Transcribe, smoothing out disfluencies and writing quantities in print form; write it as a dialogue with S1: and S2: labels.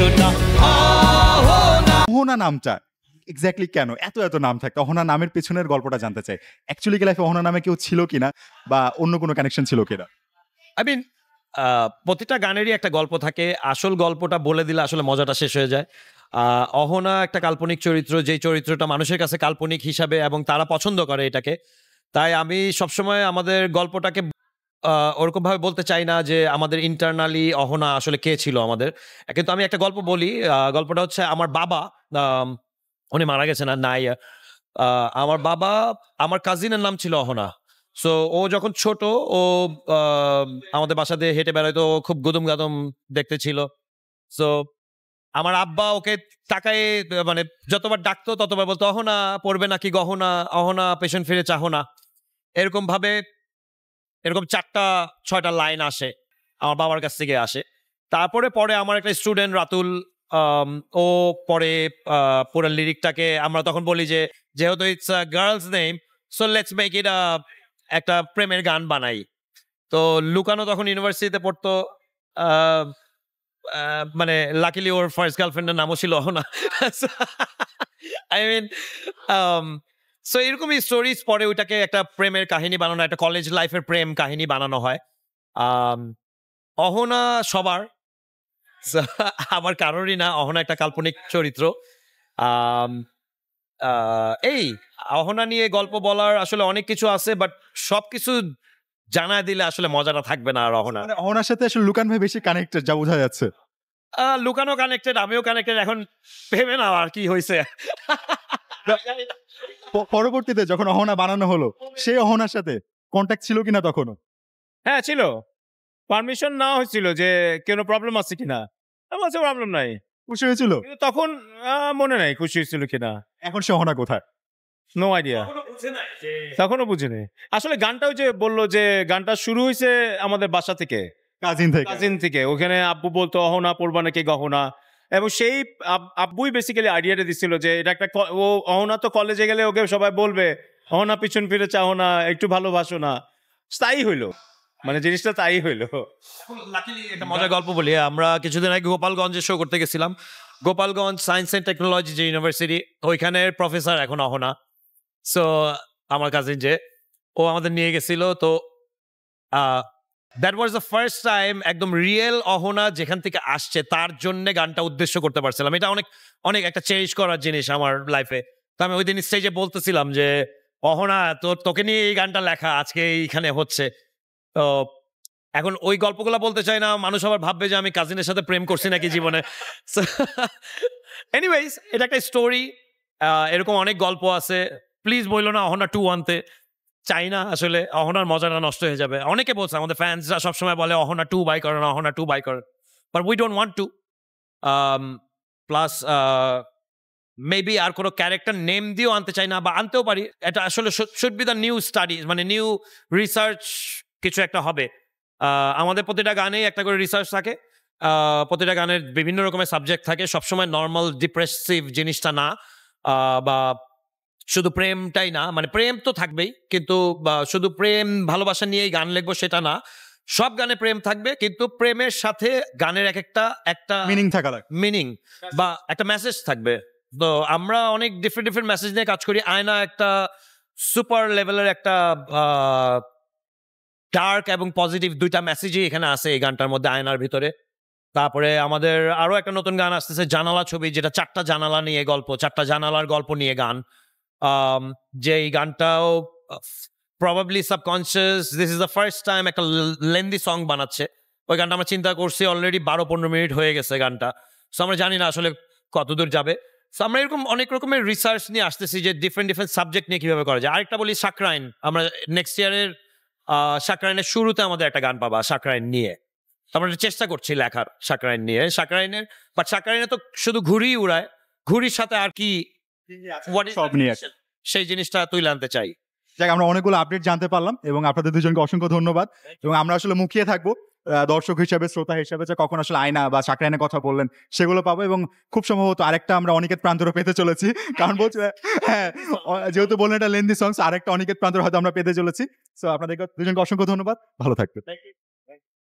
S1: না
S2: অহনা নামটা এক্স্যাক্টলি কেন এত এত নাম থাকে? অহনা নামের পেছনের গল্পটা জানতে চাই। অ্যাকচুয়ালি কি লাইফে অহনা নামে কেউ ছিল কিনা বা অন্য কোনো কানেকশন ছিল কিনা?
S1: আই মিন প্রতিটা গানেরই একটা গল্প থাকে। আসল গল্পটা বলে দিলে আসলে মজাটা শেষ হয়ে যায়। অহনা একটা কাল্পনিক চরিত্র, যেই চরিত্রটা মানুষের কাছে কাল্পনিক হিসাবে এবং তারা পছন্দ করে এটাকে। তাই আমি সবসময় আমাদের গল্পটাকে ওরকম ভাবে বলতে চাই না যে আমাদের ইন্টারনালি অহনা আসলে কে ছিল আমাদের। কিন্তু আমি একটা গল্প বলি। গল্পটা হচ্ছে আমার বাবা, উনি মারা গেছেন আর নাই। আমার বাবা, আমার কাজিনের নাম ছিল অহনা। সো ও যখন ছোট, ও আমাদের বাসা দিয়ে হেঁটে বেড়াইতো, খুব গুদুম গাদুম দেখতে ছিল। সো আমার আব্বা ওকে তাকায়, মানে যতবার ডাকতো ততবার বলতো অহনা পড়বে নাকি গহনা, অহনা পেছন ফিরে চাহো না। এরকম ভাবে এরকম 4-6টা লাইন আসে আমার বাবার কাছ থেকে আসে। তারপরে পরে আমার একটা স্টুডেন্ট রাতুল, ও পরে পুরো লিরিকটাকে আমরা তখন বলি যে যেহেতু it's a girl's name, so let's make it একটা প্রেমের গান বানাই। তো লুকানো তখন ইউনিভার্সিটিতে পড়তো। মানে লাকিলি ওর ফার্স্ট গার্লফ্রেন্ডের নামও ছিল অহনা। আই মিন সো এরকমই স্টোরিজ, পরে ওইটাকে একটা প্রেমের কাহিনী বানানো, একটা কলেজ লাইফের প্রেম কাহিনী বানানো হয়। অহনা সবার, আমার কারোরই না। অহনা একটা কাল্পনিক চরিত্র। এই অহনা নিয়ে গল্প বলার আসলে অনেক কিছু আছে, বাট সবকিছু জানায় দিলে আসলে মজাটা থাকবে না। আর অহনা
S2: মানে অহনার সাথে আসলে লুকান ভাই বেশি কানেক্টেড, যা বোঝা যাচ্ছে।
S1: লুকানো কানেক্টেড, আমিও কানেক্টেড। এখন ভেবে না আর কি হয়েছে।
S2: পরবর্তীতে যখন অহনা বানানো হলো, সেই অহনার সাথে কন্ট্যাক্ট ছিল কিনা তখনও?
S3: হ্যাঁ ছিল, পারমিশন নেওয়া হয়েছিল যে কোনো প্রবলেম আছে কিনা। আমার কাছে প্রবলেম নাই,
S2: খুশি হয়েছিল?
S3: কিন্তু তখন মনে নাই খুশি হয়েছিল কিনা।
S2: এখন সে অহনা কোথায়?
S3: নো আইডিয়া, তখনও বুঝিনি। আসলে গানটাও যে বললো যে গানটা শুরু হয়েছে আমাদের বাসা থেকে, কাজিন থেকে। ওখানে আব্বু বলতো অহনা পড়বা নাকি গহনা, এবং সেই আব্বুই বেসিক্যালি আইডিয়াটা দিচ্ছিল যে এটা একটা, ও অহনা তো কলেজে গেলে ওকে সবাই বলবে অহনা পিছন ফিরে চাও না, একটু ভালোবাসো না। তাই হইলো, মানে জিনিসটা তাই হইলো।
S1: একটা মজার গল্প বলি। আমরা কিছুদিন আগে গোপালগঞ্জে শো করতে গেছিলাম। গোপালগঞ্জ সায়েন্স অ্যান্ড টেকনোলজি যে ইউনিভার্সিটি, ওইখানের প্রফেসর এখন অহনা। সো আমার কাজিন যে, ও আমাদের নিয়ে গেছিল। তো that was the first time একদম রিয়েল অহনা যেখান থেকে আসছে তার জন্য গানটা উদ্দেশ্য করতে পারছিলাম। এটা অনেক অনেক একটা চেঞ্জ করার জিনিস আমার লাইফে। তো আমি ওই দিন স্টেজে বলতেছিলাম যে অহনা, তোকে নিয়ে এই গানটা লেখা, আজকে এইখানে হচ্ছে। তো এখন ওই গল্পগুলো বলতে চাই না, মানুষ আবার ভাববে যে আমি কাজিনের সাথে প্রেম করছি নাকি জীবনে। এনিওয়েজ, এটা একটা স্টোরি। এরকম অনেক গল্প আছে। প্লিজ বললো না অহনা 2 আনতে চাই না, আসলে অহনার মজাটা নষ্ট হয়ে যাবে। অনেকে বলছে, আমাদের ফ্যান্সরা সবসময় বলে অহনা 2 বাই করেন, অহনা 2 বাই করেন, but we don't want to. Plus maybe আর কোনো ক্যারেক্টার নেম দিয়েও আনতে চাই না, বা আনতেও পারি। এটা আসলে should be the new study, মানে নিউ রিসার্চ কিছু একটা হবে। আমাদের প্রতিটা গানেই একটা করে রিসার্চ থাকে। প্রতিটা গানের বিভিন্ন রকমের সাবজেক্ট থাকে। সবসময় নর্মাল ডিপ্রেসিভ জিনিসটা না, বা শুধু প্রেমটাই না, মানে প্রেম তো থাকবেই, কিন্তু শুধু প্রেম ভালোবাসা নিয়েই গান লিখবো সেটা না। সব গানে প্রেম থাকবে, কিন্তু প্রেমের সাথে গানের একটা
S2: মিনিং থাকা লাগে,
S1: মিনিং বা একটা মেসেজ থাকবে। তো আমরা অনেক ডিফারেন্ট মেসেজ নিয়ে কাজ করি। আয়না একটা সুপার লেভেলের একটা ডার্ক এবং পজিটিভ দুইটা মেসেজই এখানে আছে এই গানটার মধ্যে, আয়নার ভিতরে। তারপরে আমাদের আরো একটা নতুন গান আসতেছে, জানালা ছবি, যেটা 4টা জানালা নিয়ে গল্প, 4টা জানালার গল্প নিয়ে গান। যে এই গানটাও probably subconscious, this is the first time একটা লেন্দি সং বানাচ্ছে। ওই গানটা আমরা চিন্তা করছি অলরেডি 12-15 মিনিট হয়ে গেছে গানটা। সো আমরা জানি না আসলে কতদূর যাবে। সো আমরা এরকম অনেক রকমের রিসার্চ নিয়ে আসতেছি যে ডিফারেন্ট সাবজেক্ট নিয়ে কিভাবে করা যায়। আরেকটা বলি, সাকরাইন। আমরা নেক্সট ইয়ারের সাকরাইনের শুরুতে আমাদের একটা গান পাবা সাকরাইন নিয়ে। আমরা চেষ্টা করছি লেখার সাকরাইন নিয়ে। সাকরাইনে তো শুধু ঘুড়ি উড়ায়, ঘুড়ির সাথে আর কি
S2: সব নিয়ে
S1: সেই জিনিসটা তুলে আনতে চাই।
S2: যাক, আমরা অনেকগুলো আপডেট জানতে পারলাম এবং আপনাদের দুজনকে অসংখ্য ধন্যবাদ। এবং আমরা আসলে মুখিয়ে থাকবো দর্শক হিসাবে, শ্রোতা হিসাবে, যে কখন আসলে আয়না বা সাকরাইনের কথা বললেন সেগুলো পাবো। এবং খুব সম্ভবত আরেকটা আমরা অনিকেত প্রান্তরও পেতে চলেছি, কারণ বলছি হ্যাঁ, যেহেতু বললেন এটা লেন্দি সংস, আরেকটা অনিকেত প্রান্তর হয়তো আমরা পেতে চলেছি। সো আপনাদের দুজনকে অসংখ্য ধন্যবাদ, ভালো থাকবেন।